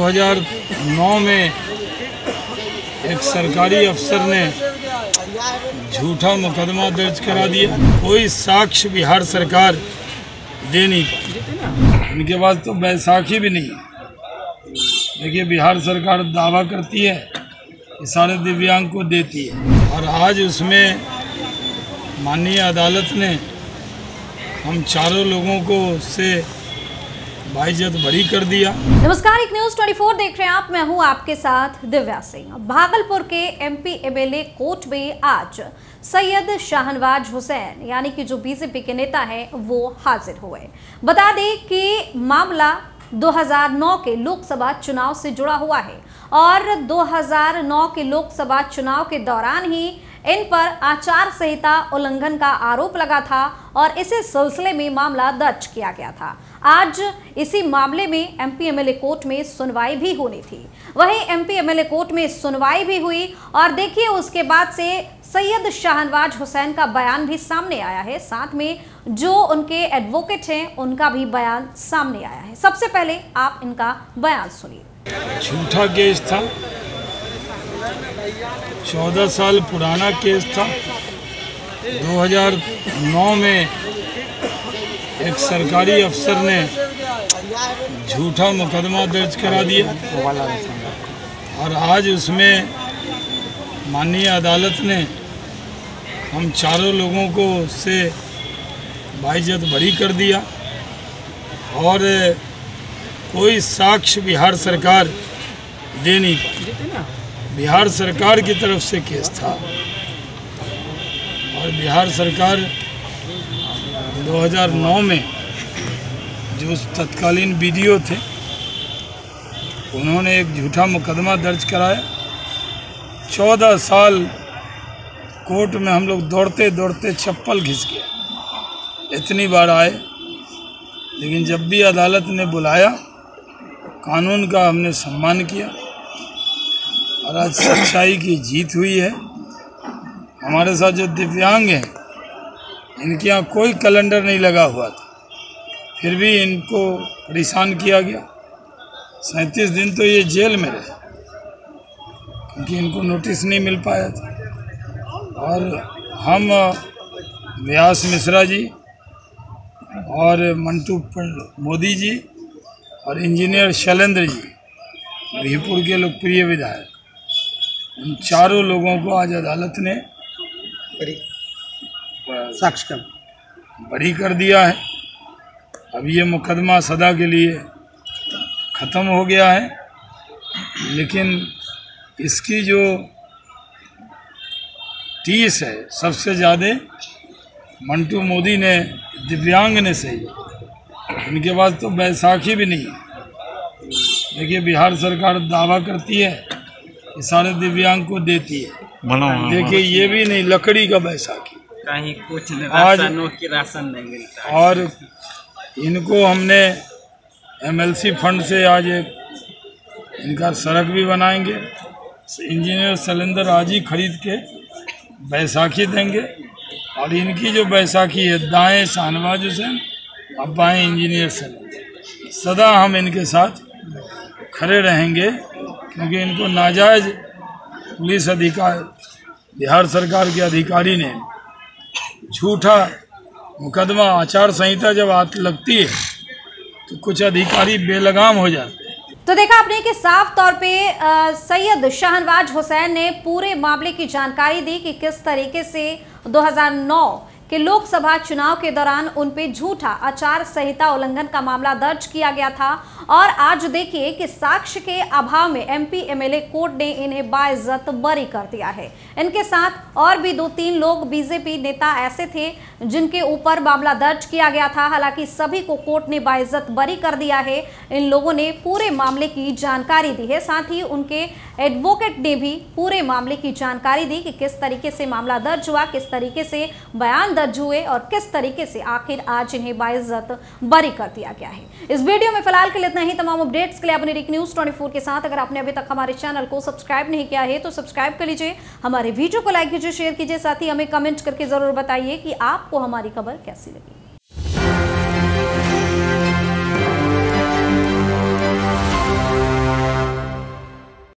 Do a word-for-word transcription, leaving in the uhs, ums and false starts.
हज़ार नौ में एक सरकारी अफसर ने झूठा मुकदमा दर्ज करा दिया। कोई साक्ष्य बिहार सरकार दे नहीं पाई। इनके पास तो बैसाखी भी नहीं है। देखिए, बिहार सरकार दावा करती है कि सारे दिव्यांग को देती है, और आज उसमें माननीय अदालत ने हम चारों लोगों को से बाइज्जत बरी कर दिया। नमस्कार, एक न्यूज चौबीस देख रहे हैं आप। मैं हूं आपके साथ दिव्या सिंह। भागलपुर के एमपी एमएलए कोर्ट में आज सैयद शाहनवाज हुसैन यानी कि जो बीजेपी के नेता हैं वो हाजिर हुए। बता दें कि मामला दो हज़ार नौ के लोकसभा चुनाव से जुड़ा हुआ है और दो हज़ार नौ के लोकसभा चुनाव के दौरान ही इन पर आचार संहिता उल्लंघन का आरोप लगा था और इसी सिलसिले में मामला दर्ज किया गया था। आज इसी मामले में एमपी एमएलए कोर्ट में सुनवाई भी होनी थी। वहीं एमपी एमएलए कोर्ट में सुनवाई भी हुई और देखिए, उसके बाद से सैयद शाहनवाज हुसैन का बयान भी सामने आया है। साथ में जो उनके एडवोकेट हैं उनका भी बयान सामने आया है। सबसे पहले आप इनका बयान सुनिए। झूठा केस था, चौदह साल पुराना केस था। दो हज़ार नौ में एक सरकारी अफसर ने झूठा मुकदमा दर्ज करा दिया, और आज उसमें माननीय अदालत ने हम चारों लोगों को से बाइज्जत बरी कर दिया, और कोई साक्ष्य बिहार सरकार दे नहीं पाई। बिहार सरकार की तरफ से केस था, और बिहार सरकार दो हज़ार नौ में जो तत्कालीन बीडीओ थे उन्होंने एक झूठा मुकदमा दर्ज कराया। चौदह साल कोर्ट में हम लोग दौड़ते दौड़ते चप्पल घिस गए, इतनी बार आए, लेकिन जब भी अदालत ने बुलाया कानून का हमने सम्मान किया, और आज सच्चाई की जीत हुई है। हमारे साथ जो दिव्यांग हैं इनके यहाँ कोई कैलेंडर नहीं लगा हुआ था, फिर भी इनको परेशान किया गया। सैंतीस दिन तो ये जेल में रहे क्योंकि इनको नोटिस नहीं मिल पाया था। और हम व्यास मिश्रा जी और मंटू मोदी जी और इंजीनियर शैलेंद्र जी, बिहपुर के लोकप्रिय विधायक, उन चारों लोगों को आज अदालत ने साक्ष्य बरी कर दिया है। अब ये मुकदमा सदा के लिए ख़त्म हो गया है, लेकिन इसकी जो टीस है सबसे ज़्यादा मंटू मोदी ने, दिव्यांग ने सही। इनके पास तो बैसाखी भी नहीं है। देखिए, बिहार सरकार दावा करती है कि सारे दिव्यांग को देती है। देखिए, ये भी नहीं, लकड़ी का बैसाखी, कहीं कुछ आज की राशन नहीं मिलता। और इनको हमने एमएलसी फंड से आज एक इनका सड़क भी बनाएंगे। इंजीनियर शैलेंद्र आज ही खरीद के बैसाखी देंगे, और इनकी जो बैसाखी है, दाएं शाहनवाज हुसैन और बाएं इंजीनियर शैलेंद्र, सदा हम इनके साथ खड़े रहेंगे, क्योंकि इनको नाजायज पुलिस अधिकारी, बिहार सरकार के अधिकारी ने झूठा मुकदमा, आचार संहिता जब आत लगती है तो कुछ अधिकारी बेलगाम हो जाते हैं। तो देखा आपने कि साफ तौर पे सैयद शाहनवाज हुसैन ने पूरे मामले की जानकारी दी कि किस तरीके से दो हज़ार नौ कि लोकसभा चुनाव के दौरान उन पे झूठा आचार संहिता उल्लंघन का मामला दर्ज किया गया था, और आज देखिए कि साक्ष्य के अभाव में एमपी एमएलए कोर्ट ने इन्हें बाइज्जत बरी कर दिया है। इनके साथ और भी दो तीन लोग बीजेपी नेता ऐसे थे जिनके ऊपर मामला दर्ज किया गया था। हालांकि सभी को कोर्ट ने बाइज्जत बरी कर दिया है। इन लोगों ने पूरे मामले की जानकारी दी है, साथ ही उनके एडवोकेट ने भी पूरे मामले की जानकारी दी कि किस तरीके से मामला दर्ज हुआ, किस तरीके से बयान दर्ज हुए और किस तरीके से आखिर आज इन्हें बाइज्जत बरी कर दिया गया है। इस वीडियो में फिलहाल के लिए इतना ही। तमाम अपडेट्स के लिए अपने रिक न्यूज चौबीस के साथ अगर आपने अभी तक हमारे चैनल को सब्सक्राइब नहीं किया है तो सब्सक्राइब कर लीजिए, हमारे वीडियो को लाइक कीजिए, शेयर कीजिए, साथ ही हमें कमेंट करके जरूर बताइए कि आपको हमारी खबर कैसी लगी।